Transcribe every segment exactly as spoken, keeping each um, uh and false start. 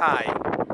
Skye.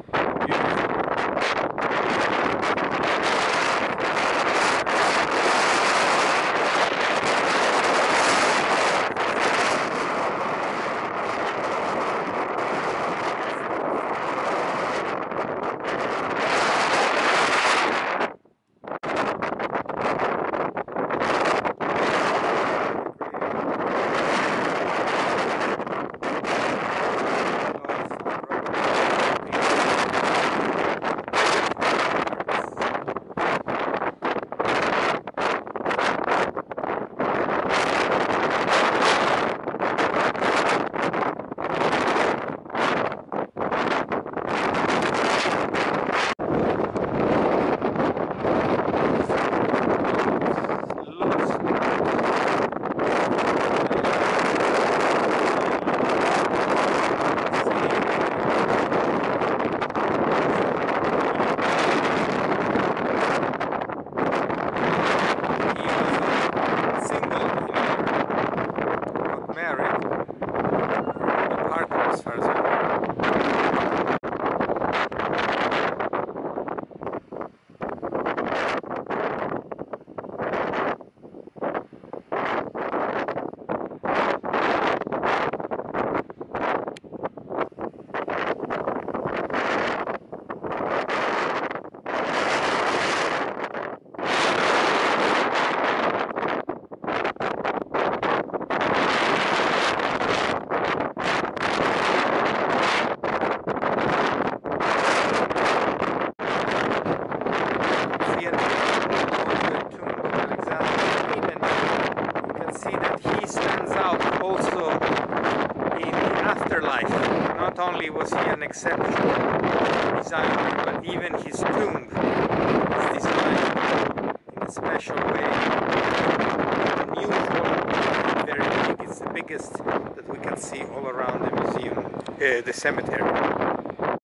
Not only was he an exceptional designer, but even his tomb is designed in a special way. Unusual, very big. It's the biggest that we can see all around the museum, uh, the cemetery.